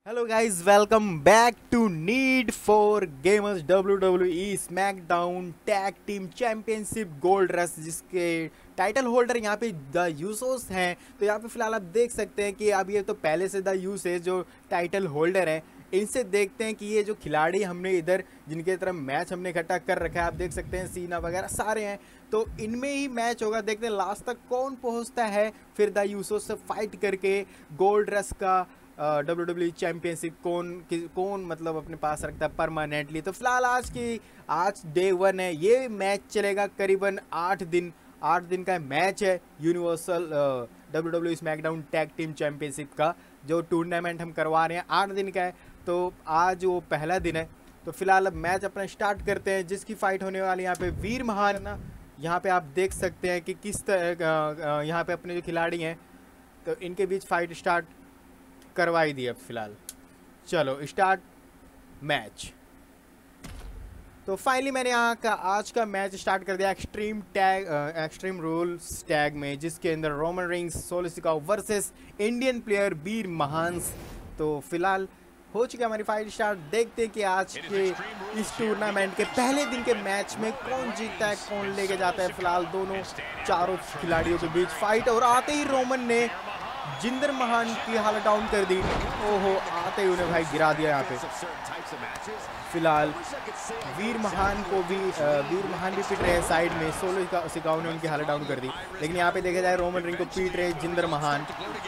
Hello guys, welcome back to Need for Gamers WWE SmackDown tag team championship Gold Rush, जिसके title holder यहाँ पे the Usos हैं। तो यहाँ पे फिलहाल आप देख सकते हैं कि अब ये तो पहले से द यूस है जो टाइटल होल्डर है। इनसे देखते हैं कि ये जो खिलाड़ी हमने इधर जिनके तरफ मैच हमने इकट्ठा कर रखा है, आप देख सकते हैं सीना वगैरह सारे हैं, तो इनमें ही मैच होगा। देखते हैं लास्ट तक कौन पहुंचता है, फिर द यूसोस से फाइट करके गोल्ड रश का WWE चैंपियनशिप कौन मतलब अपने पास रखता है परमानेंटली। तो फिलहाल आज डे 1 है, ये मैच चलेगा करीबन 8 दिन का मैच है। Universal WWE SmackDown tag team championship का जो टूर्नामेंट हम करवा रहे हैं 8 दिन का है, तो आज वो पहला दिन है। तो फिलहाल अब मैच अपना स्टार्ट करते हैं, जिसकी फाइट होने वाली यहाँ पे वीर महान ना। यहाँ पे आप देख सकते हैं कि किस तरह यहाँ पे अपने जो खिलाड़ी हैं तो इनके बीच फाइट स्टार्ट करवाई दी। अब फिलहाल चलो स्टार्ट मैच। तो फाइनली मैंने यहाँ का आज का मैच स्टार्ट कर दिया एक्सट्रीम रूल्स टैग में, जिसके अंदर Roman Reigns, Solo Sikoa versus Indian player Veer Mahaan. तो फिलहाल हो चुकी हमारी फाइट स्टार्ट। देखते हैं कि आज के इस टूर्नामेंट के पहले दिन के मैच में कौन जीतता है, कौन लेके जाता है। फिलहाल चारों खिलाड़ियों के बीच फाइट, और आते ही रोमन ने जिंदर महान की हालत डाउन कर दी। ओहो, आते ही उन्हें भाई गिरा दिया यहाँ पे। फिलहाल वीर महान भी पिट रहे हैं साइड में, सोलो सिकाओ ने उनकी हालत डाउन कर दी। लेकिन यहाँ पे देखा जाए रोमन रिंग को पीट रहे जिंदर महान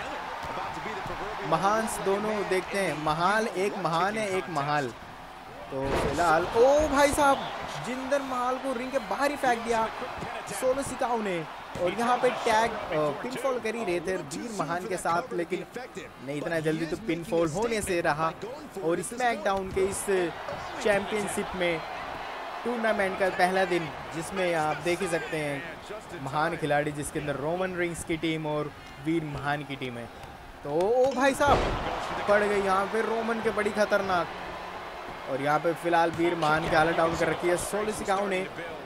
दोनों। देखते हैं एक महान है एक महाल। तो फिलहाल ओ भाई साहब, जिंदर महाल को रिंग के बाहर ही फेंक दिया सोलो सिकाओ ने, और यहाँ पे टैग पिनफॉल कर ही रहे थे वीर महान के साथ, लेकिन नहीं इतना जल्दी तो पिनफॉल होने से रहा। और स्मैकडाउन के इस चैंपियनशिप में टूर्नामेंट का पहला दिन, जिसमें आप देख ही सकते हैं महान खिलाड़ी, जिसके अंदर रोमन रिंग्स की टीम और वीर महान की टीम है। तो ओ भाई साहब पड़ गई यहाँ पे रोमन के, बड़ी खतरनाक। और यहाँ पे फिलहाल वीर महान की हालत डाउन कर रखी है सोलो सिकाओ ने।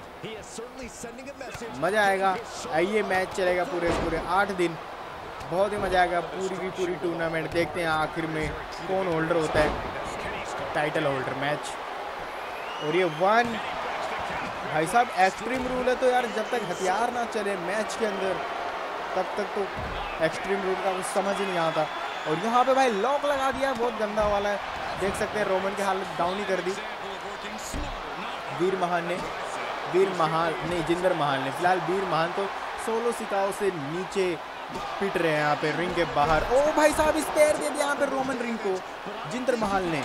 मजा आएगा, ये मैच चलेगा पूरे 8 दिन, बहुत ही मजा आएगा। पूरी टूर्नामेंट देखते हैं आखिर में कौन होल्डर होता है टाइटल होल्डर मैच। और ये 1 भाई साहब एक्सट्रीम रूल है, तो यार जब तक हथियार ना चले मैच के अंदर तब तक तो एक्सट्रीम रूल का कुछ समझ ही नहीं आता। और यहाँ पे भाई लॉक लगा दिया, बहुत गंदा वाला है। देख सकते हैं रोमन की हालत डाउन ही कर दी जिंदर महान ने। फिलहाल वीर महान तो सोलो सिकाओ से नीचे पिट रहे हैं यहाँ पे रिंग के बाहर। ओ भाई साहब, इस पैर दे दिया यहाँ पे रोमन रिंग को जिंदर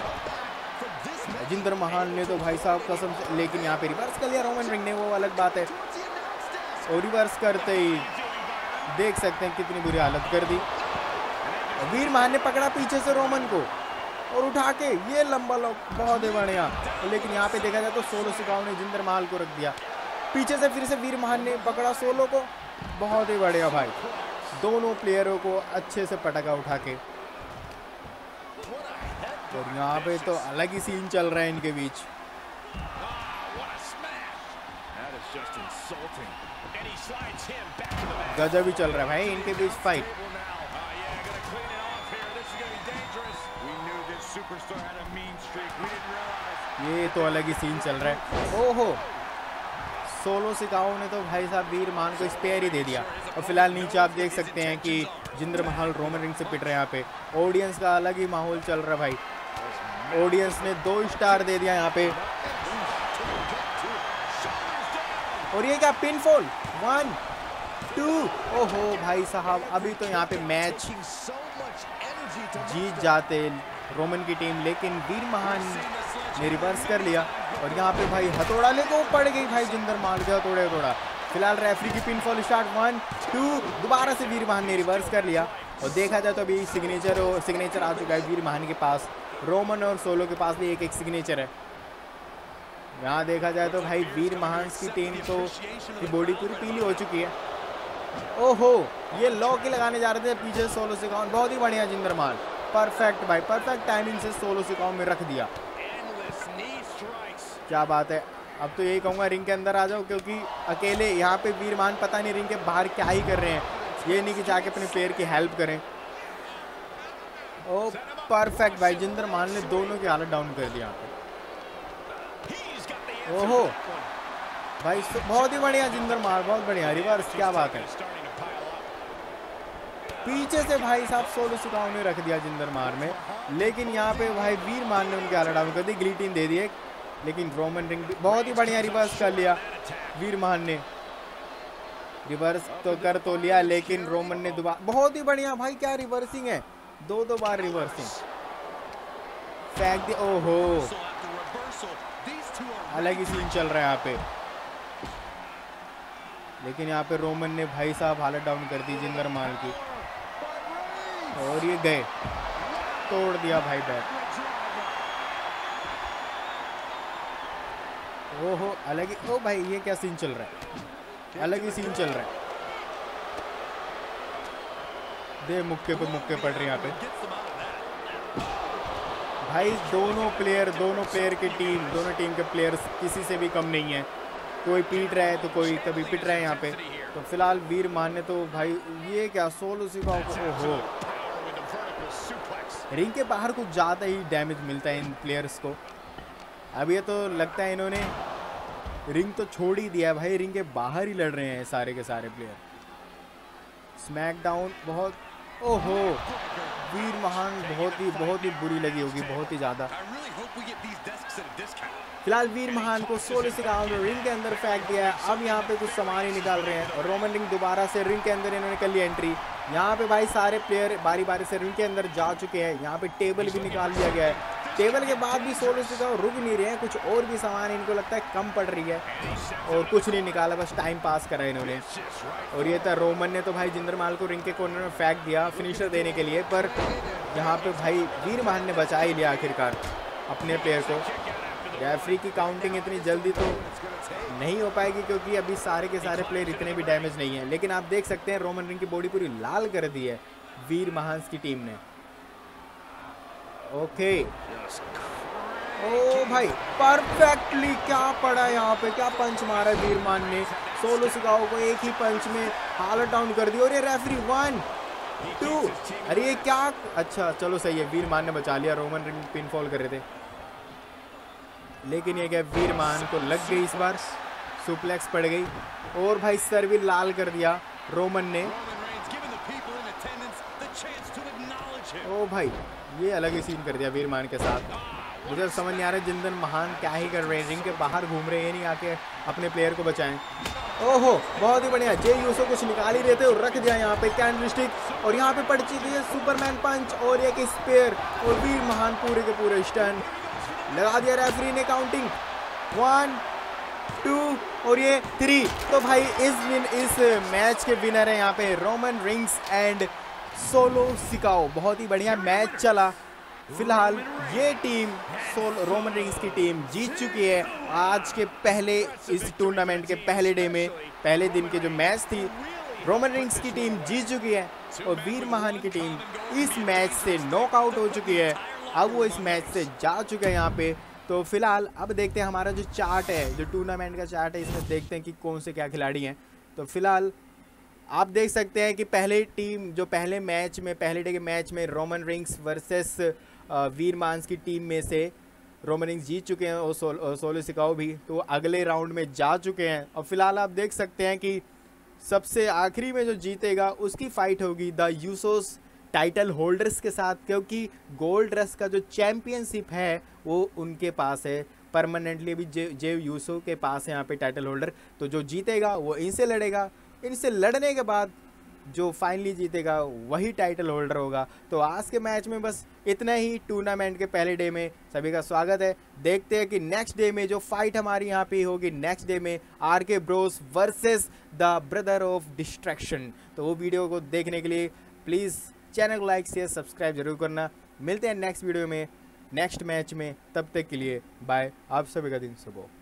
महाल ने तो भाई साहब कसम से। लेकिन यहाँ पे रिवर्स कर लिया रोमन रिंग ने, वो अलग बात है। और रिवर्स करते ही देख सकते हैं कितनी बुरी हालत कर दी। वीर महान ने पकड़ा पीछे से रोमन को और उठा के ये लंबा लॉक, बहुत ही बढ़िया। लेकिन यहाँ पे देखा जाए तो सोलो सिकाओ ने जिंदर महाल को रख दिया पीछे से, फिर से वीर महान ने पकड़ा सोलो को, बहुत ही बढ़िया भाई। दोनों प्लेयरों को अच्छे से पटका उठा के। और यहाँ पे तो अलग ही सीन चल रहा है इनके बीच। गजब ही चल रहा है भाई इनके बीच फाइट। ये तो अलग ही सीन चल रहा है। ओहो, सोलो सिकाओ ने तो भाई साहब वीर महान को स्पेयर ही दे दिया। और फिलहाल नीचे आप देख सकते हैं कि जिंदर महाल रोमन रिंग से पिट रहे हैं। यहाँ पे ऑडियंस का अलग ही माहौल चल रहा है भाई। ऑडियंस ने 2 स्टार दे दिया यहाँ पे। और ये क्या पिनफॉल 1 2। ओहो भाई साहब, अभी तो यहाँ पे मैच जीत जाते रोमन की टीम, लेकिन वीर महान ने रिवर्स कर लिया। और यहाँ पे भाई हथौड़ा लेको पड़ गई भाई जिंदर महाल के हथौड़ा। फिलहाल रेफरी की पिनफॉल स्टार्ट 1 2। दोबारा से वीर महान ने रिवर्स कर लिया। और देखा जाए तो अभी सिग्नेचर आ चुका है वीर महान के पास। रोमन और सोलो के पास भी एक सिग्नेचर है। यहाँ देखा जाए तो भाई वीर महान की टीम तो की बॉडी पूरी पीली हो चुकी है। ओहो, ये लॉक ही लगाने जा रहे थे पीछे सोलो सिकाओ, बहुत ही बढ़िया जिंदर महाल, परफेक्ट भाई, परफेक्ट टाइमिंग से सोलो सिकाओ में रख दिया। क्या बात है। अब तो यही कहूँगा रिंग के अंदर आ जाओ, क्योंकि अकेले यहाँ पे वीर महान पता नहीं रिंग के बाहर क्या ही कर रहे हैं। ये नहीं कि जाके अपने प्लेयर की हेल्प करें। ओ परफेक्ट भाई, जिंदर मान ने दोनों की हालत डाउन कर दिया यहाँ पे। ओहो भाई बहुत ही बढ़िया जिंदर मार, बहुत बढ़िया रिवर्स, क्या बात है। पीछे से भाई साहब सोलो सिकाओ ने रख दिया जिंदर मार में, लेकिन यहाँ पे भाई वीर मान ने उनके हालत डाउन कर दी, गिलिटिन दे दिए, लेकिन रोमन रिंग बहुत ही बढ़िया रिवर्स कर लिया। वीर मान ने रिवर्स तो कर तो लिया, लेकिन रोमन ने दोबारा, बहुत ही बढ़िया भाई, क्या रिवर्सिंग है, दो बार रिवर्सिंग फेंक दी। ओहो अलग ही सीन चल रहा है यहाँ पे, लेकिन यहाँ पे रोमन ने भाई साहब हालत डाउन कर दी जिंदर मान की, और ये गए, तोड़ दिया भाई बैट। ओहो अलग ही, ओ भाई ये क्या सीन चल रहा है, अलग ही सीन चल रहा है। दे मुक्के पे मुक्के पड़ रहे हैं यहाँ पे भाई। दोनों प्लेयर की टीम, दोनों टीम के प्लेयर्स किसी से भी कम नहीं है, कोई पीट रहा है तो कोई कभी पिट रहा है यहाँ पे। तो फिलहाल वीर मान ने तो भाई ये क्या सोलो सिकाओ को, ओहो रिंग के बाहर कुछ ज़्यादा ही डैमेज मिलता है इन प्लेयर्स को। अब ये तो लगता है इन्होंने रिंग तो छोड़ ही दिया है भाई, रिंग के बाहर ही लड़ रहे हैं सारे के सारे प्लेयर। स्मैकडाउन बहुत, ओहो वीर महान बहुत ही बुरी लगी होगी, बहुत ही ज़्यादा। फिलहाल वीर महान को सोलो सिकाओ ने रिंग के अंदर फेंक दिया है। अब यहाँ पे कुछ सामान ही निकाल रहे हैं, और रोमन रिंग दोबारा से रिंग के अंदर इन्होंने कर ली एंट्री। यहाँ पे भाई सारे प्लेयर बारी बारी से रिंग के अंदर जा चुके हैं। यहाँ पे टेबल भी निकाल लिया गया है, टेबल के बाद भी सोलो सिकाओ रुक नहीं रहे हैं, कुछ और भी सामान इनको लगता है कम पड़ रही है, और कुछ नहीं निकाला, बस टाइम पास करा इन्होंने। और ये था रोमन ने तो भाई जिंदर माल को रिंग के कॉर्नर में फेंक दिया फिनिशर देने के लिए, पर यहाँ पे भाई वीर महान ने बचा ही लिया आखिरकार अपने प्लेयर को। रेफरी की काउंटिंग इतनी जल्दी तो नहीं हो पाएगी, क्योंकि अभी सारे के सारे प्लेयर इतने भी डैमेज नहीं है, लेकिन आप देख सकते हैं रोमन रिंग की बॉडी पूरी लाल कर दी है वीर महान की टीम ने। ओके ओ भाई परफेक्टली क्या पड़ा यहाँ पे, क्या पंच मारा वीर मान ने, सोलो सिकाओ को एक ही पंच में हालत डाउन कर दी। और ये रेफरी 1 2, अरे ये क्या, अच्छा चलो सही है, वीर मान ने बचा लिया, रोमन रिंग पिनफॉल कर रहे थे, लेकिन ये क्या वीर मान को लग गई, इस बार सुप्लेक्स पड़ गई, और भाई सर भी लाल कर दिया रोमन ने। ओ भाई ये अलग ही सीन कर दिया वीर मान के साथ। मुझे समझ नहीं आ रहा है जिंदर महान क्या ही कर रहे हैं, रिंग के बाहर घूम रहे हैं, नहीं आके अपने प्लेयर को बचाएं। ओहो बहुत ही बढ़िया, जे यूसो कुछ निकाल ही रहे थे और रख दिया यहाँ पे कैंडलस्टिक, और यहाँ पे पड़ चुकी है सुपरमैन पंच और एक स्पेयर, और वीर महान पूरे के पूरे स्टन लगा दिया रेफरी ने। काउंटिंग 1 2 और ये 3। तो भाई इस मैच के विनर है यहाँ पे Roman Reigns and Solo Sikoa. बहुत ही बढ़िया मैच चला। फिलहाल ये टीम रोमन रिंग्स की टीम जीत चुकी है आज के पहले, इस टूर्नामेंट के पहले डे में, पहले दिन के जो मैच थी रोमन रिंग्स की टीम जीत चुकी है, और वीर महान की टीम इस मैच से नॉकआउट हो चुकी है। अब वो इस मैच से जा चुके हैं यहाँ पे। तो फिलहाल अब देखते हैं हमारा जो चार्ट है, जो टूर्नामेंट का चार्ट है, इसमें देखते हैं कि कौन से क्या खिलाड़ी हैं। तो फिलहाल आप देख सकते हैं कि पहले टीम जो पहले मैच में, पहले डे के मैच में रोमन रिंग्स वर्सेस वीर मांस की टीम में से रोमन रिंग्स जीत चुके हैं, और सोलो सिकाओ भी तो अगले राउंड में जा चुके हैं। और फिलहाल आप देख सकते हैं कि सबसे आखिरी में जो जीतेगा उसकी फाइट होगी द यूसोस टाइटल होल्डर्स के साथ, क्योंकि गोल्ड रश का जो चैम्पियनशिप है वो उनके पास है परमानेंटली, अभी जे यूसो के पास है यहाँ पे टाइटल होल्डर। तो जो जीतेगा वो इनसे लड़ेगा, इनसे लड़ने के बाद जो फाइनली जीतेगा वही टाइटल होल्डर होगा। तो आज के मैच में बस इतना ही। टूर्नामेंट के पहले डे में सभी का स्वागत है। देखते हैं कि नेक्स्ट डे में जो फाइट हमारी यहाँ पे होगी, नेक्स्ट डे में RK Bros versus the brother of destruction. तो वो वीडियो को देखने के लिए प्लीज़ चैनल को लाइक शेयर सब्सक्राइब जरूर करना। मिलते हैं नेक्स्ट वीडियो में नेक्स्ट मैच में, तब तक के लिए बाय। आप सभी का दिन शुभ हो।